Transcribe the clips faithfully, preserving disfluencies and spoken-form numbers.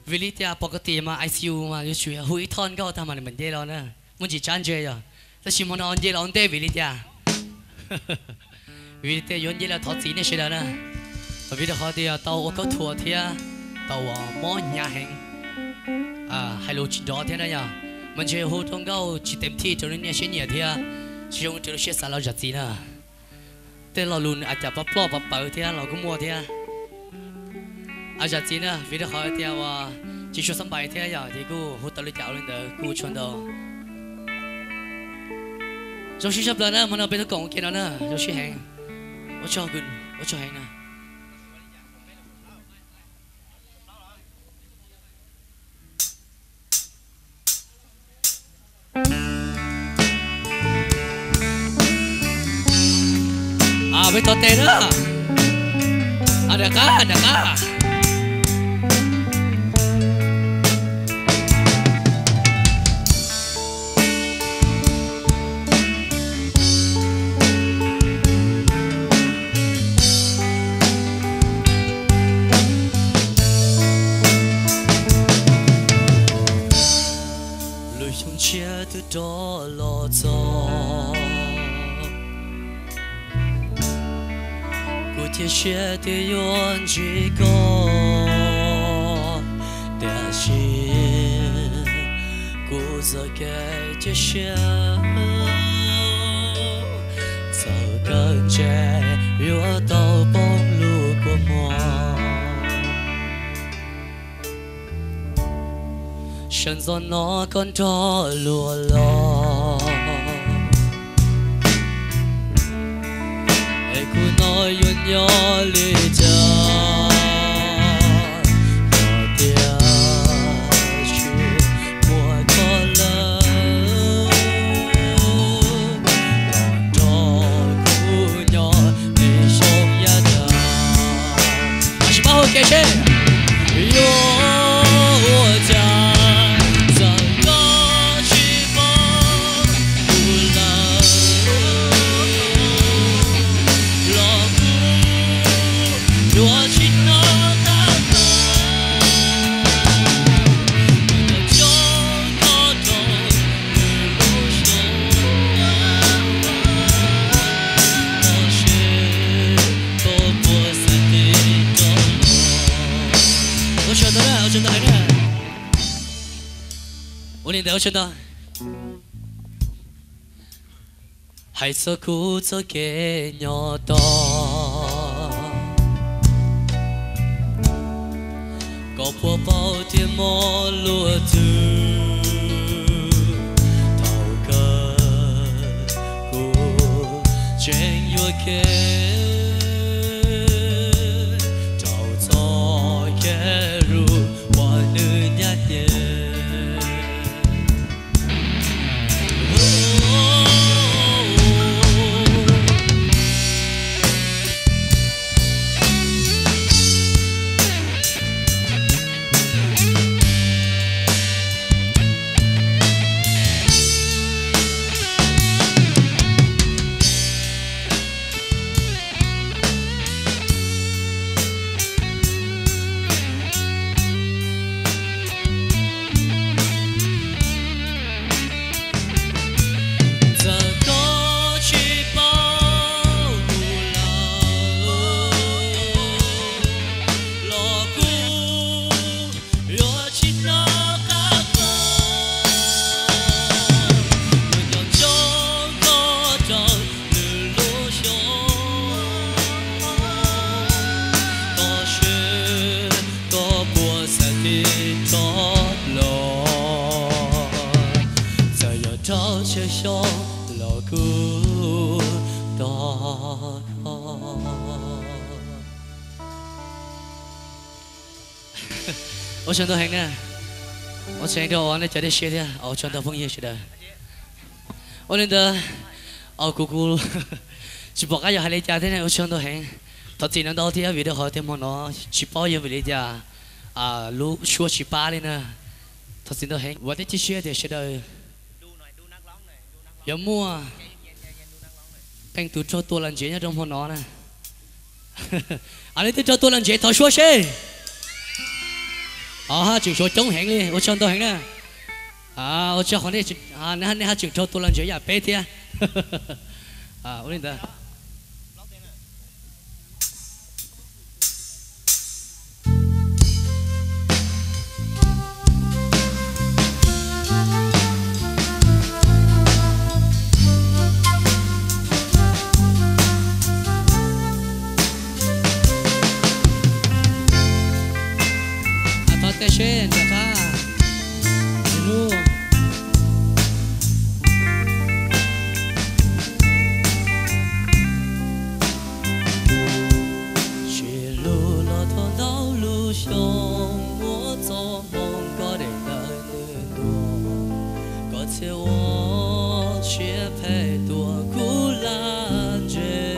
วิลิตยาปกติมาไอซียูมาอยู่ช่วยหุยทอนก็ทำมันเหมือนเจเราเนอะมันจีจันเจอ่ะแต่ชิมอนอนเจเราเต้วิลิตยาวิลิตยาย้อนเจเราทอดสีเนี่ยใช่แล้วนะวิลิตยาเขาเดียวเตาก็ถั่วเทียเตาหม้อยาแห้งอ่าไฮโลจีดอเทียนะยามันเชื่อหูทงก็จีเต็มที่จนเนี่ยเช่นเนี่ยเทียช่วงที่เราเชื่อสารเราจัดสีนะแต่เราลุ้นอาจจะปะปลอบปะเปิดเทียเราก็มัวเทียอาจารย์จีน่ะวิธีเขาเทียว่าจีช่วยสบายเทียอย่างที่กูหูตะลุยเจ้าเลยเด้อกูชวนเด้อจงชิชับเลยนะมันเอาไปตะกงกินแล้วนะจงชิแหง我ชอบคุณ我ชอบแหงนะอ่าไปต่อเตะนะอ่ะเด็กอ่ะเด็กอ่ะ多落座，古铁血的远几个，但是古早给这些，早跟着越到崩路过么。ฉันสอนน้อก่อนทอลัวลอไอ้คู่น้อยยนยอลีจ้าพอเดียวชีมัวก็เลยหลอนทอคู่ยอในชมยาดาอาชิบะโอเคเช่โยจ้า真的，真的，我领导真的，还是苦着给鸟多，搞破包的莫落土，头个苦真有给。我想到很呢，我想到我那家的写的，我想到枫叶写的，我那个哦姑姑，只不过要还来家的呢，我想到很，他只能到天为了好点么喏，只包也为了家，啊，路说只巴的呢，他只能很，我的这写的写的，有么？แต่งตัวโจตัวลันเจียตรงหัวน้อนะอันนี้ตัวโจตัวลันเจียต่อชัวเช่ อ à chịu cho chống hẹn đi, ô chọn tôi hẹn nè, à ô cho họ đi, à nè nè chịu cho tôi lần chơi à bé thia, à ô lên đó. Share the car, you know. She lu lo thon đau lu xiong,我做梦过的那多，过去我却陪多苦难着，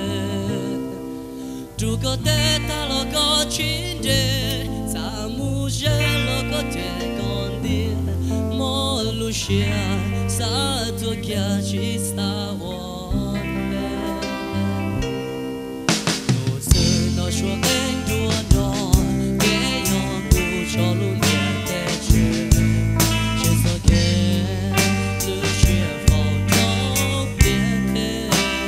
如果得到了个情人。人了个天公的，莫路下洒脱家去洒我们。我知道说很多多，别用不着路面的去，谁说给路雪风中变的，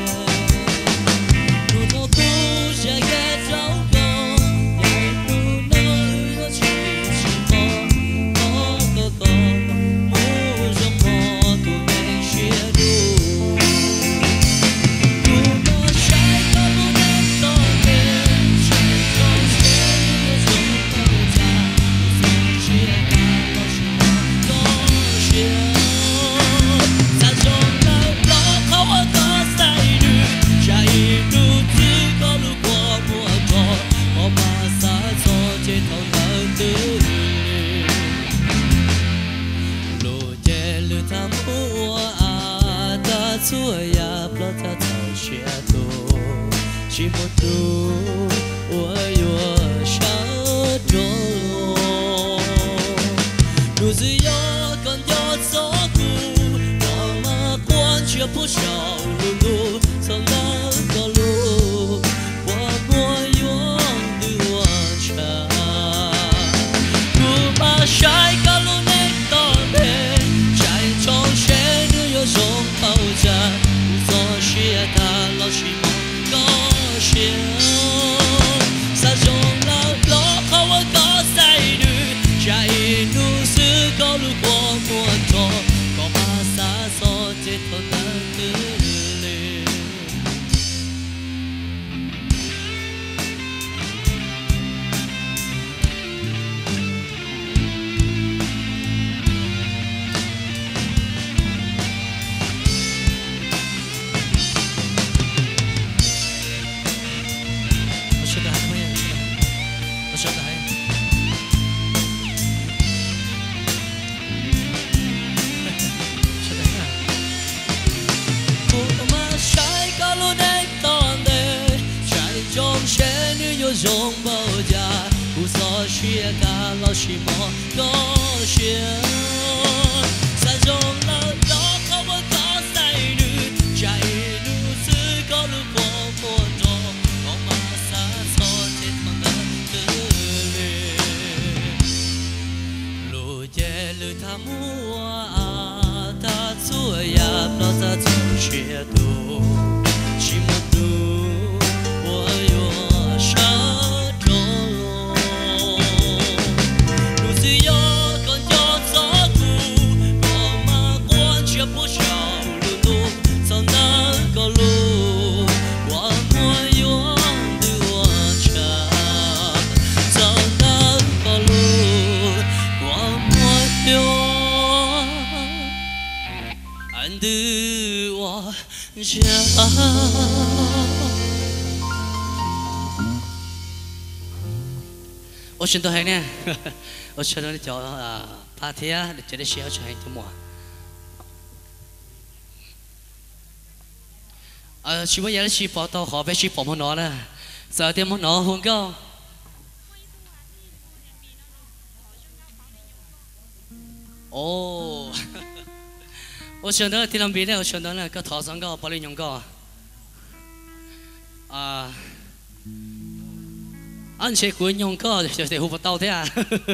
如果不下也走过。chỉ một tu我有伤痛路子有更有走过我们关却不少路路从那个路我我用的我唱不怕晒个路内到内晒从谁都有种好家不做学他老去梦高兴三种老老好我高赛女下一路是高路过摩托高马萨索街头难得拥抱家，无所学噶老西莫高兴，三种老老好我高赛女，下一路是高路过摩托，我马萨错天堂的德里，路夜路他木啊，他做呀老他做学读，西莫读。我选择还呢，我选择的叫啊，帕提啊，这里需要穿什么？啊，希望有人去报道好，别去报么拿了，早点么拿红高。哦，我选择第两边呢，我选择那个桃山高、保利用高啊。 anh sẽ cuối nhung có sẽ sẽ hụt vào tàu thế à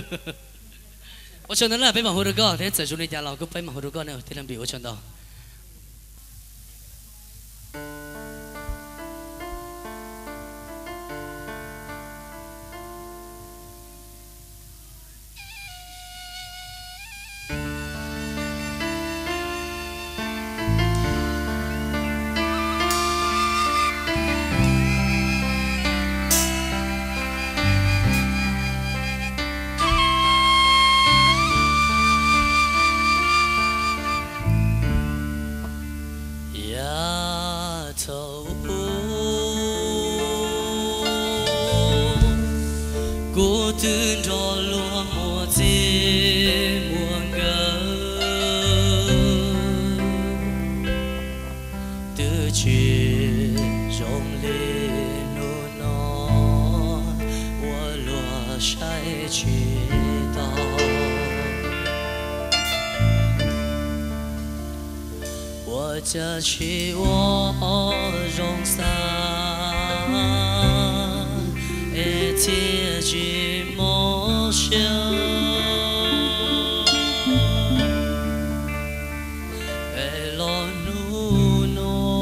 ở chỗนั้นlà phải mà hụt được có thế giờ chúng taเราก็phải mà hụt được có nữa thì làm điều ở chỗ đó cô thương cho lúa mùa gì mùa ngỡ từ chuyện rộng lên nô nó hoa lúa say chuyện to hoa cha chỉ hoa rong xa thiên chỉ mơ想爱落怒怒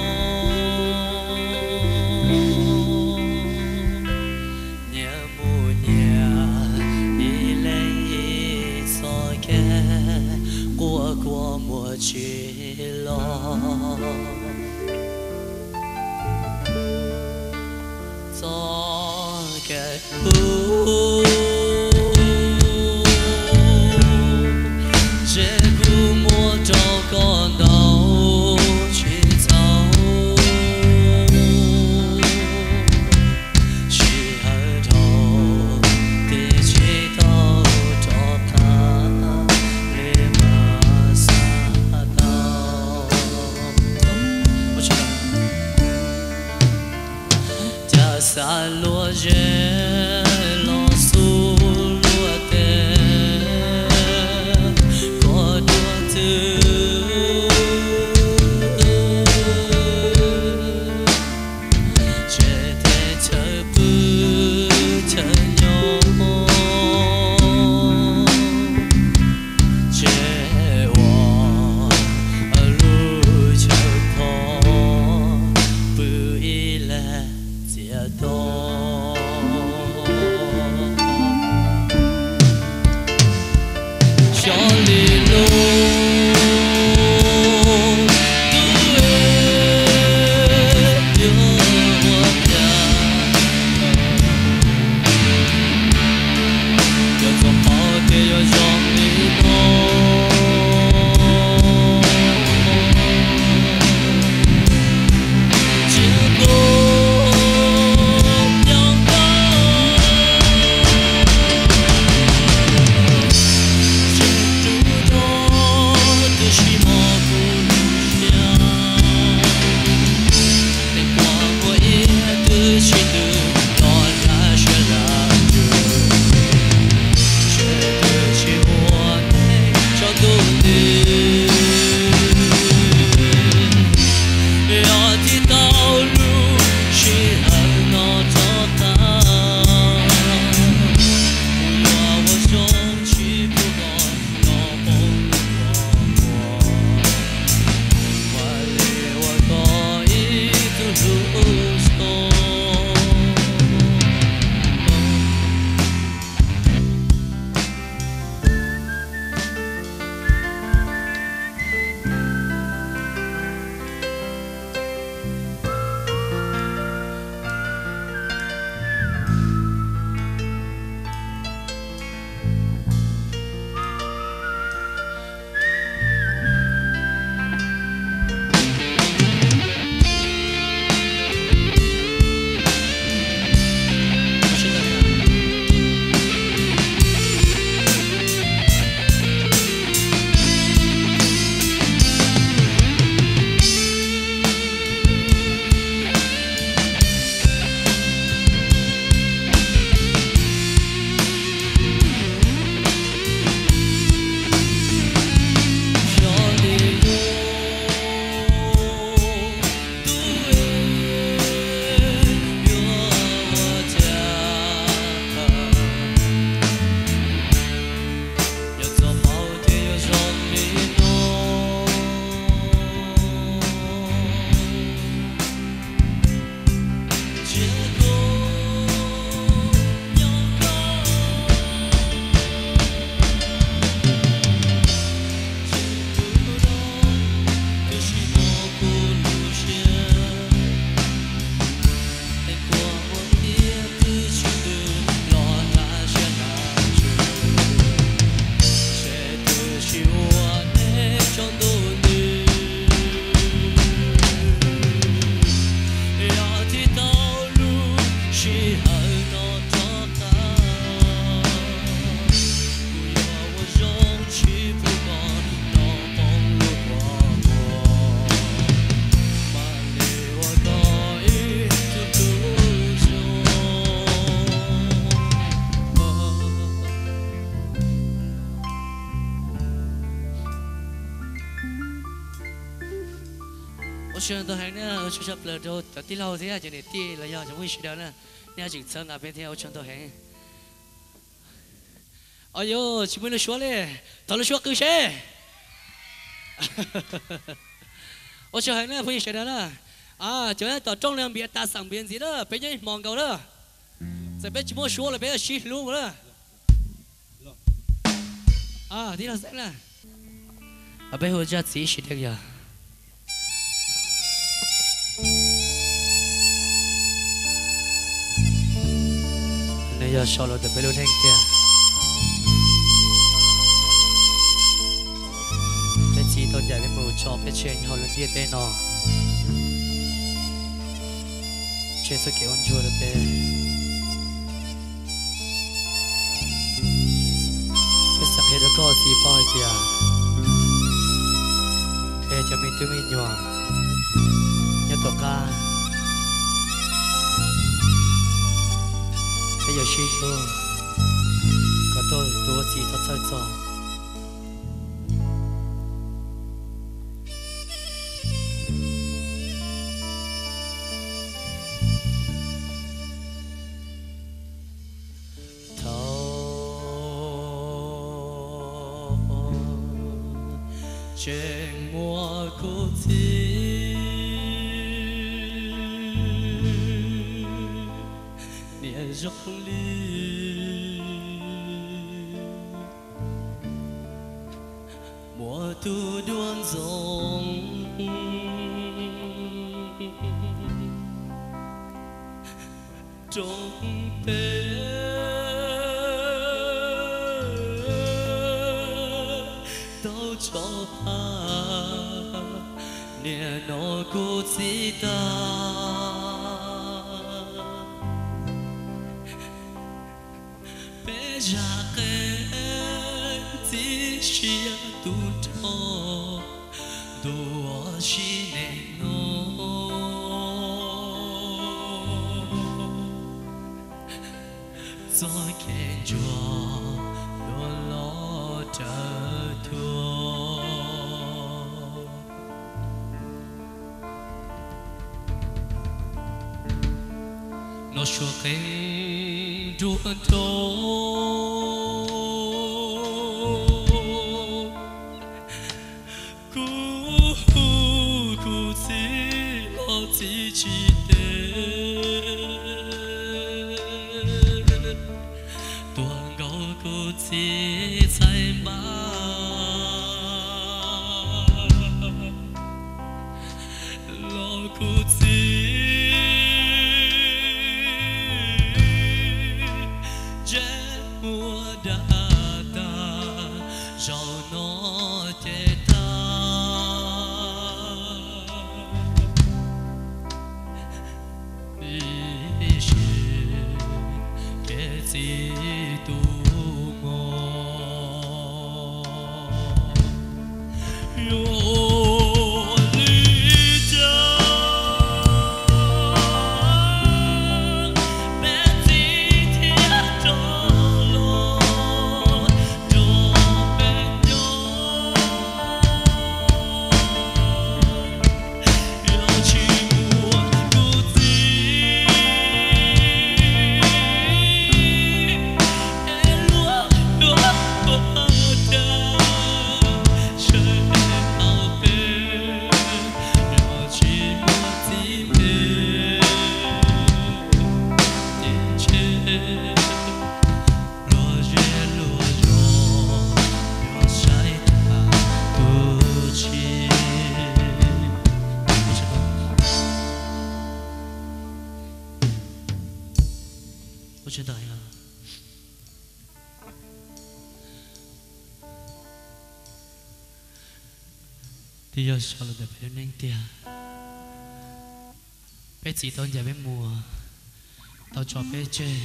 年不年一人一错开过过莫去了cái u chế cũ mua cho con đâu chỉ giàu chỉ hơi thầu thì chỉ đâu cho ta để mà xa đâu cha xa lúa rơi lo su lúa tê có đua tư chế thế thơ bư thơ nhô chế hoa ở lúa chờ khó bư y lệ chia đôi cho đi luôn tu ê yêu hoa nhà cho cho họ để cho dòng đi luôn chỉ có chỉ hận nó cho ta不要我容起不管那风路过过把你我都一直不说我选择还呢就像不了都到底老天就你地了要就会学到呢你要警车那边天我选择还哎呦chỉ mới nói số嘞tao nói số cứ xe ôi trời ơi nó phải xe đó nè à trời ơi tao trong lòng biết ta sang biển gì đó bây giờ mong cầu đó sẽ biết chỉ muốn số là bây giờ xí luôn rồi đó à đi nào sẽ nè à bây giờ chỉ xí xí được giờ này giờ sau đó bây giờ nhanh kia chỉ tôn giải với mù cho phía trên họ luôn biết bên nó trên sự kiểu ôn chua được bên cái sắc hết đó có gì bao kìa để cho mình tự mình nhỏ nhớ tổ ca bây giờ suy luôn có tôi tôi chỉ thật sự cho trên mùa cô thi nia dốc ly mùa thu đuôn rồng trong tết cho ta nia nó cô chỉ ta bé già cái chỉ chia tu thọ đua chỉ nên nó rồi kể cho lo lo chờ thua nó cho cánh đua thô cú cú chỉ lo chỉ chỉ tuần gấu cú chỉ say ba lo cú chỉ trên đời à thì giờ sao là đẹp nên tia bé chỉ tôn giờ bé mùa tao cho bé chơi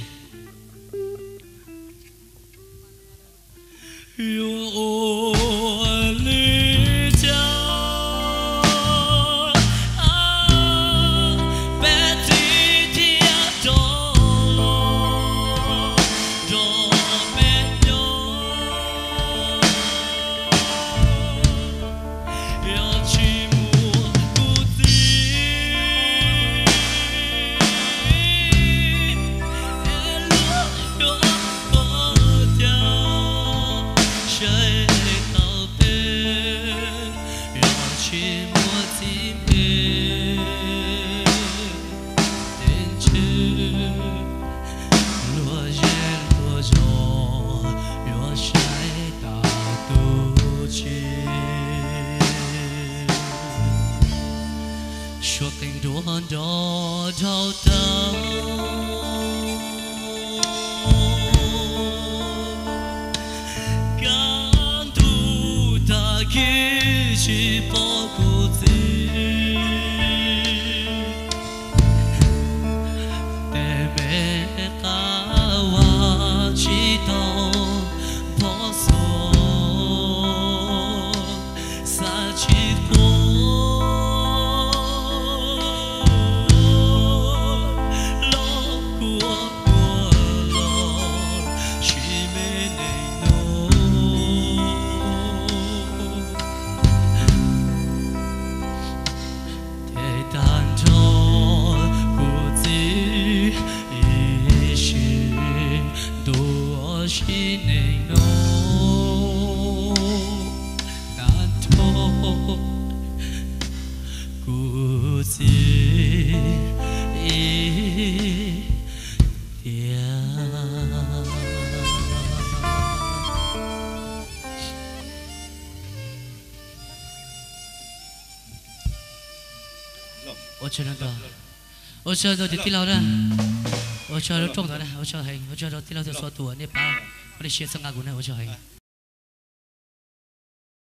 yêu lý cha bé chỉ thiệt đó đó bé nhỏ yêu chỉ muốn cố suốt cánh đua đó thao thao càng thu ta khi chỉ bỏ cuộc gì để bé cả hoa chỉ tao bỏ xuống xa chỉ qua我觉得的，我觉得就地老的，我觉得中的呢，我觉得还，我觉得地老就说多，你把我的学生阿姑呢，我觉得还。